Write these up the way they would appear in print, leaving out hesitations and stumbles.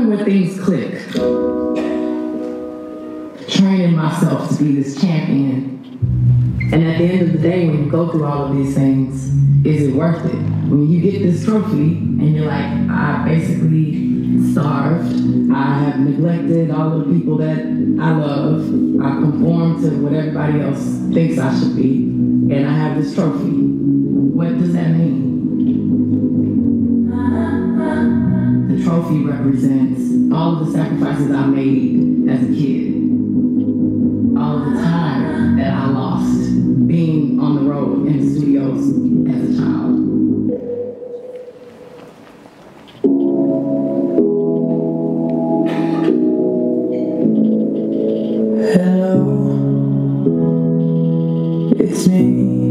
moment where things click. Training myself to be this champion. And at the end of the day, when you go through all of these things, is it worth it? When you get this trophy and you're like, I basically starved, I have neglected all the people that I love, I conform to what everybody else thinks I should be, and I have this trophy. What does that mean? The trophy represents all of the sacrifices I made as a kid. All of the time that I lost being on the road in the studios as a child. Hello, it's me.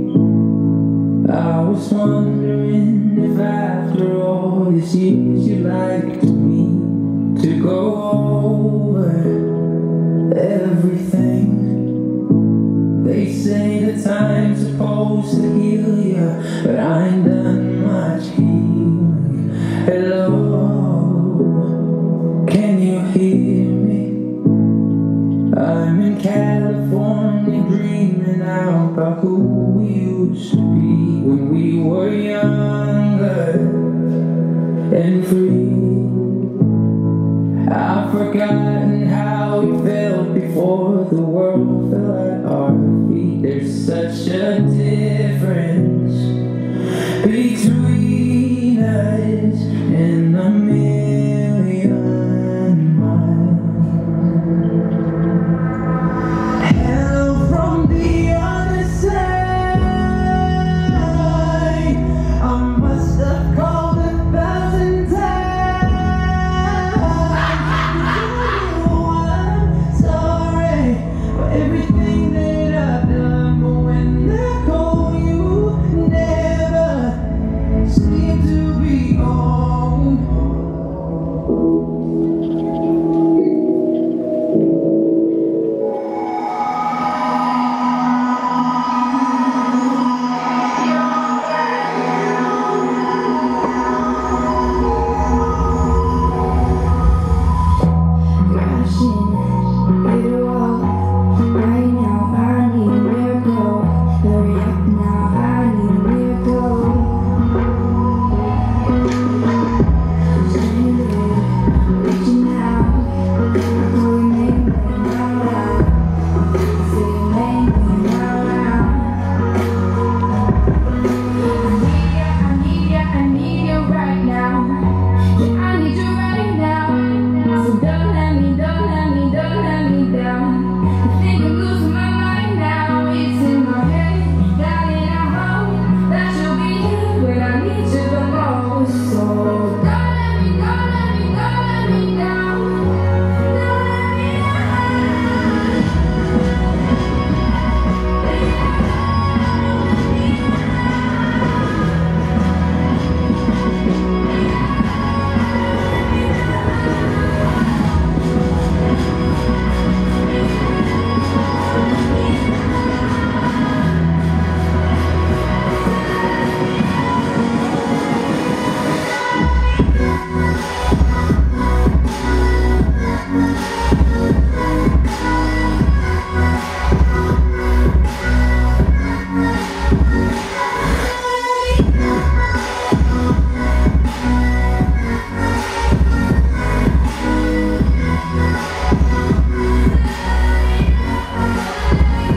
I was wondering if after all these years you'd like me to go over everything. They say that time's supposed to heal ya, but I ain't done much healing. Hello, can you hear me? I'm in California dreaming out about who we used to be when we were younger and free. I've forgotten how we felt before the world fell at our feet. There's such a difference between us and a million miles. Hello from the other side. I must have called 1,000 times. I'm sorry for everything that I've done, but when I call you, never seem to be home.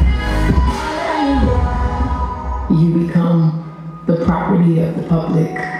You become the property of the public.